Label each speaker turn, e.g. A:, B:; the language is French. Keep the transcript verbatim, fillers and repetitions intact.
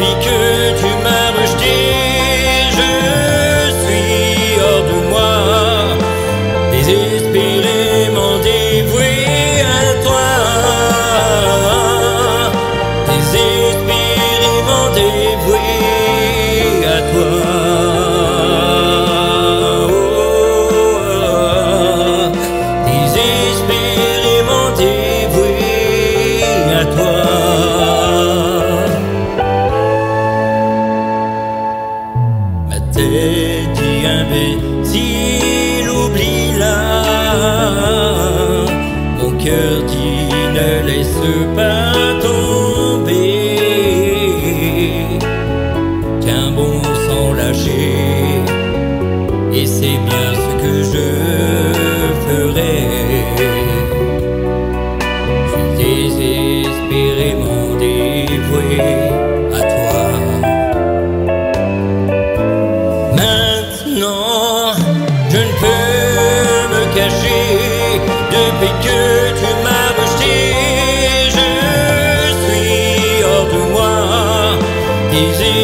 A: Depuis que tu m'as rejeté, je suis hors de moi, désespérément dévoué à toi, désespérément dévoué à toi. Oh, oh, oh, désespérément dévoué à toi. Ma tête dit imbécile, oublie-la. Mon cœur dit ne laisse pas tomber. Tiens bon sans lâcher, et c'est bien ce que je ferai. Je suis désespérément dévoué à toi. Maintenant, je ne peux me cacher. Depuis que tu m'as rejeté, je suis hors de moi, désespérément